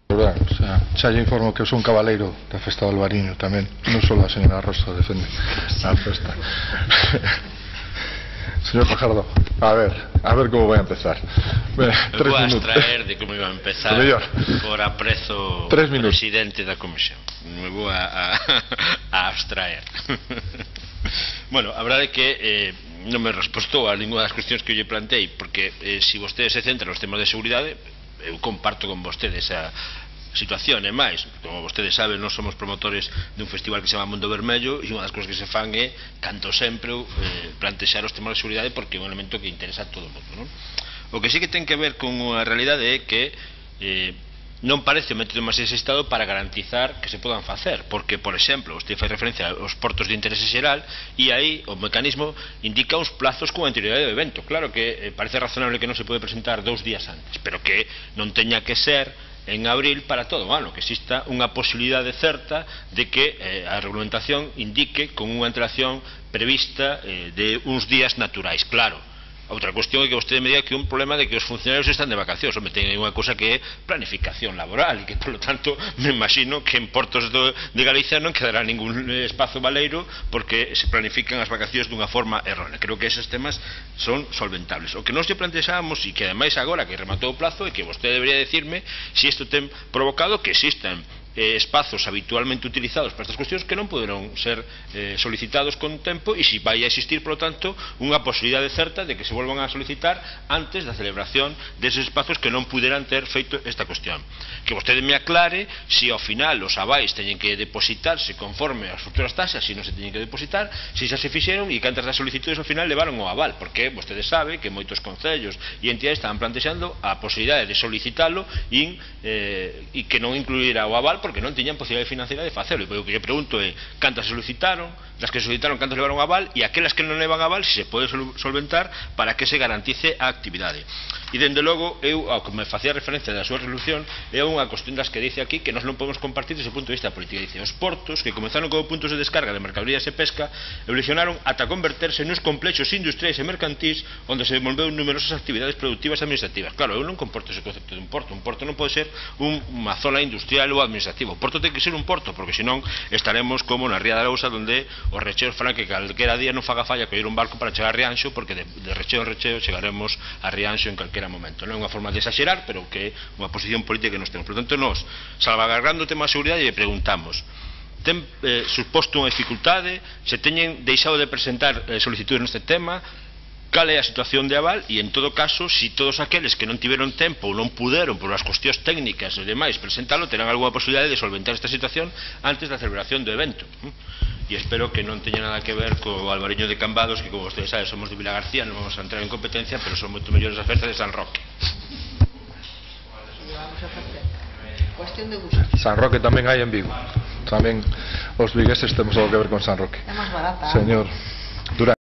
O sea, xa lle informo que eu son cabaleiro da festa do Albariño tamén, non só a señora Rosa defende a festa. Señor Fajardo, a ver como vai a empezar. Me vou a abstraer de como iba a empezar por aprezo presidente da comisión. Me vou a abstraer. Bueno, a verdade é que non me respostou a ninguna das cuestións que eu lle plantei, porque se vostede se centra nos temas de seguridade, eu comparto con vostede esa situación. E máis, como vostedes saben, nós somos promotores dun festival que se chama Mundo Vermello, e unha das cousas que se fan é, canto sempre, plantexar os temas de seguridade, porque é un elemento que interesa a todo o mundo, non? O que sí que ten que ver con a realidade é que non parece meter máis ese estado para garantizar que se podan facer, porque, por exemplo, vostede fai referencia aos portos de interese xeral, e aí o mecanismo indica uns plazos con anterioridade do evento. Claro que parece razonable que non se pode presentar 2 días antes, pero que non teña que ser en abril para todo o ano, que exista unha posibilidade certa de que a regulamentación indique con unha antelación prevista de uns días naturais. Claro, outra cuestión é que vostede me diga que é un problema de que os funcionarios están de vacacións. Home, ten unha cousa que é planificación laboral, e que, por lo tanto, me imagino que en portos de Galicia non quedará ningún espazo baleiro porque se planifican as vacacións dunha forma errónea. Creo que eses temas son solventables. O que nós lle plantexamos, e que ademais agora que rematou o plazo, é que vostede debería decirme se isto ten provocado que existan espazos habitualmente utilizados para estas cuestións que non poderán ser solicitados con tempo, e se vai a existir, por lo tanto, unha posibilidade certa de que se volvan a solicitar antes da celebración deses espazos que non puderan ter feito esta cuestión. Que vostede me aclare se ao final os avais teñen que depositarse conforme as futuras taxas, se non se teñen que depositar, se xa se fixeron e cantas das solicitudes ao final levaron o aval, porque vostede sabe que moitos concellos e entidades estaban plantexando a posibilidade de solicitalo e que non incluirá o aval porque non tiñan posibilidade financiera de facelo. E o que lle pregunto é cantas se solicitaron, das que se solicitaron cantas levaron aval, e aquelas que non levan aval se pode solventar para que se garantice a actividade. E dende logo, eu, ao que me facía referencia da súa resolución, é unha cuestión das que dice aquí que nós non podemos compartir desde o punto de vista político. Dice, os portos que comenzaron como puntos de descarga de mercadorías e pesca evolucionaron ata converterse nos complexos industriais e mercantís onde se desenvolveu numerosas actividades productivas e administrativas. Claro, eu non comporto ese concepto de un porto. Un porto non pode ser unha zona industrial ou administrativa. O porto ten que ser un porto, porque senón estaremos como na Ría de Arousa, onde os recheos falan que calquera día non faga falla coller un barco para chegar a Rianxo, porque de recheo en recheo chegaremos a Rianxo en calquera momento. Non é unha forma de exagerar, pero que é unha posición política que nos temos. Por tanto, nós, salvaguardando o tema de seguridade, lle preguntamos: ten suposto unha dificultade? Se teñen deixado de presentar solicitudes neste tema? Cal é a situación de aval? E, en todo caso, se todos aqueles que non tiveron tempo ou non puderon por as cuestións técnicas e demais presentalo, terán algunha posibilidade de solventar esta situación antes da celebración do evento. E espero que non teña nada que ver co Albariño de Cambados, que, como vostedes saben, somos de Vila García, non vamos a entrar en competencia, pero son moito mellores as festas de San Roque. San Roque tamén hai en Vigo. Tamén os vigueses temos algo que ver con San Roque. É máis barata. Señor